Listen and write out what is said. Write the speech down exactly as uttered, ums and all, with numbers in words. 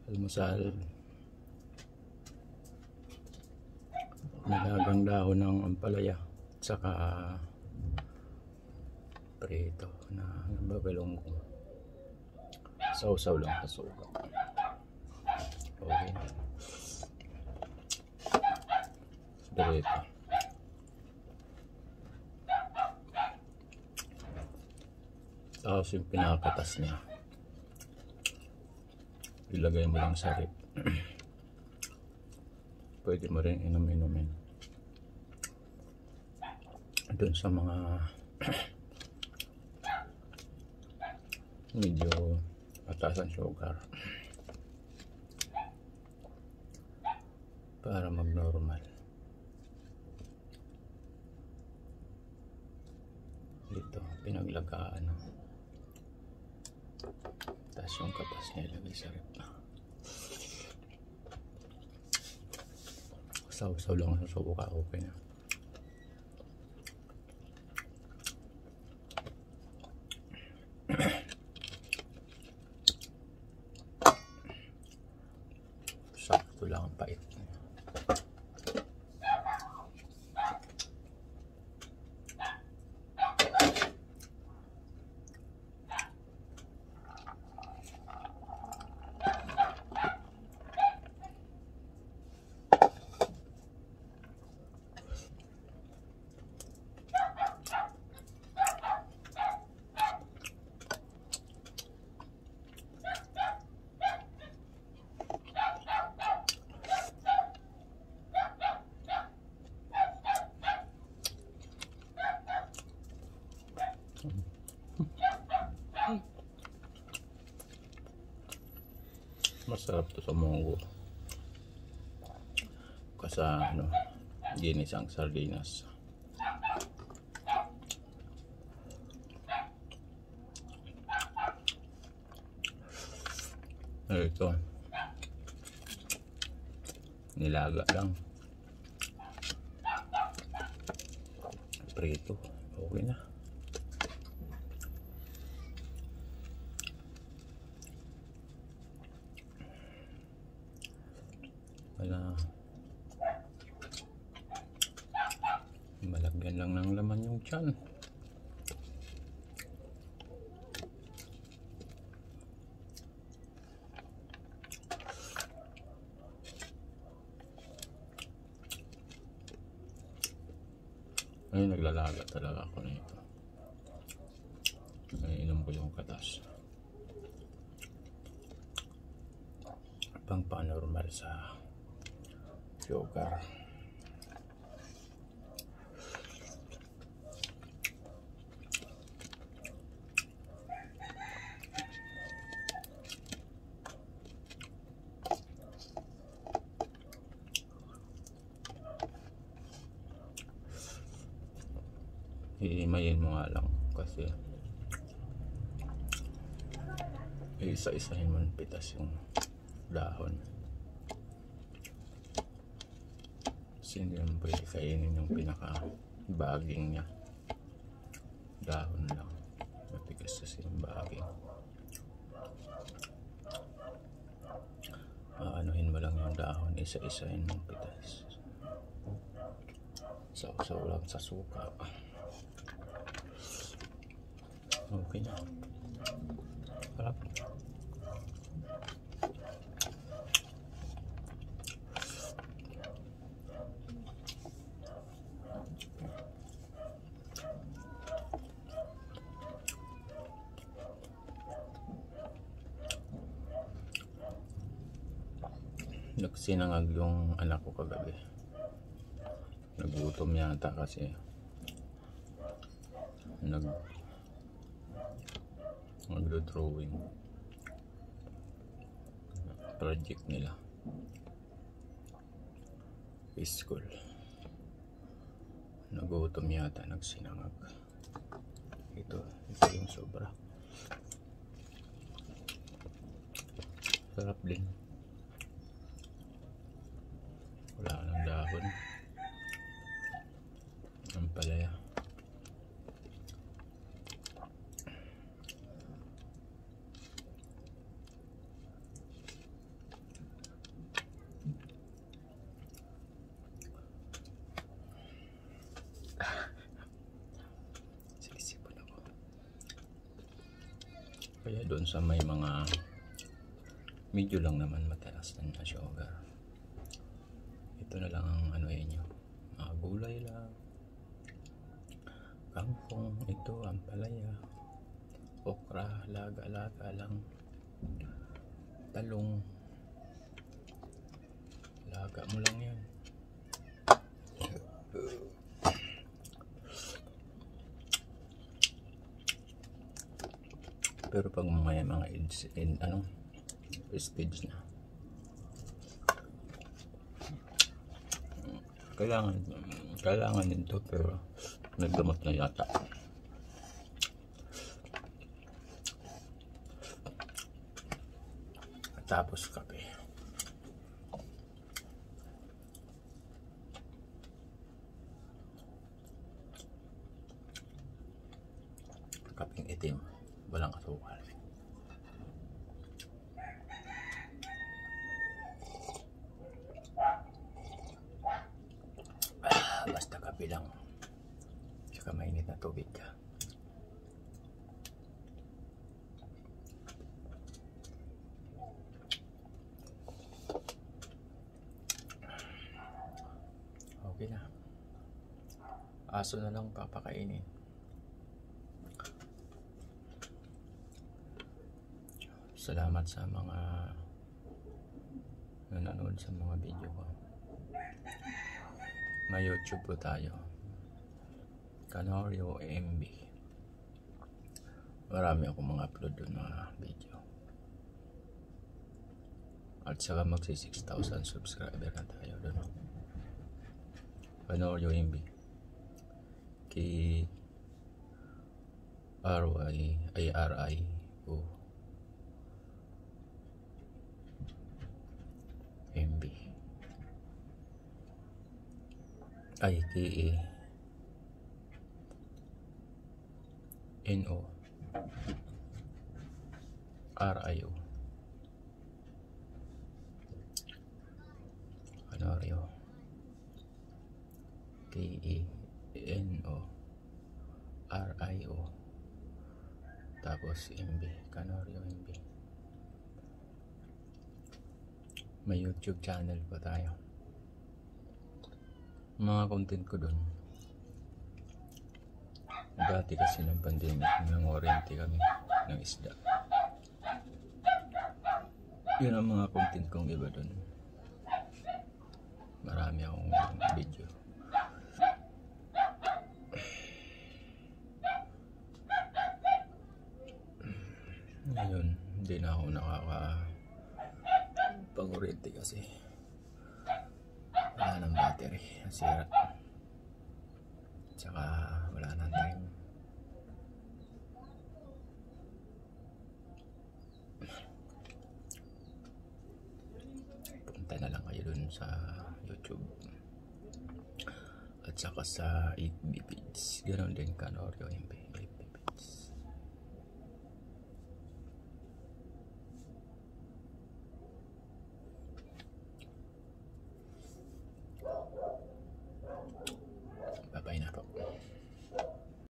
almusal, nilagang dahon ng ampalaya, saka prito na bagalonggong, sausaw lang sa suka. Okay na direto. Tapos yung pinakatas niya ilagay mo lang sa rip. Pwede mo rin inom-inumin doon sa mga medyo mataas ang sugar para mag-normal. Dito pinaglagaan, tapos yung katas niya ilagay sa rip. Saw-saw lang sa suka, okay na. Sakto lang ang pait. Masarap to sa munggo kasa ano, ginisang sardinas. Ito nilaga lang, prito, okay na. Wala, malagyan lang ng laman yung tiyan. Ay, naglalaga talaga ako nito. Naiinom ko yung katas pang panormal sa sugar. Iimayin mo nga lang kasi isa-isahin mo ng pitas yung dahon. Kasi hindi naman pwede kainin yung pinaka-baging niya. Dahon lang. Matigas kasi yung baging. Aanuhin mo lang yung dahon. Isa-isahin ng pitas. Saw-saw lang sa suka. Okay na. Harap. Nagsinangag yung anak ko kagabi. Nagutom yata kasi nag magdo-drawing project nila school. Nagutom yata, nagsinangag. Ito, ito yung sobra. Sarap din. Wala nang dahon. Ampalaya. Kaya doon sa may mga medyo lang naman matalas na sugar, ito na lang ang ano nyo, mga gulay lang, kangkong, ito ang palaya, okra, laga-laga lang, talong, laga mo lang yan. Pero pag may mga age in ano stage na, kailangan kailangan nito, pero nagdamot na yata. Tapos kape. Kapeng itim, walang asukal. Ah, basta kape lang. Tsaka mainit na tubig ka. Okay na. Aso na lang papakainin. Salamat sa mga nanonood sa mga video ko. May YouTube po tayo, Canorio M B. Marami akong mga upload doon mga video. At saka magsi six thousand subscriber na tayo doon. Canorio M B. K R Y I R I O M B. I K A N O R I O Canorio K A N O R I O tapos M B, Canorio M B. May YouTube channel pa tayo. Mga content ko doon, dati kasi ng pandemic, nang-oriente kami ng isda. Yun ang mga content kong iba doon. Marami akong video. Ngayon hindi na ako nakaka pag-oriente kasi wala nang battery, nasira, tsaka wala nang time. Punta na lang kayo dun sa YouTube at saka sa eight B page, ganoon din Canorio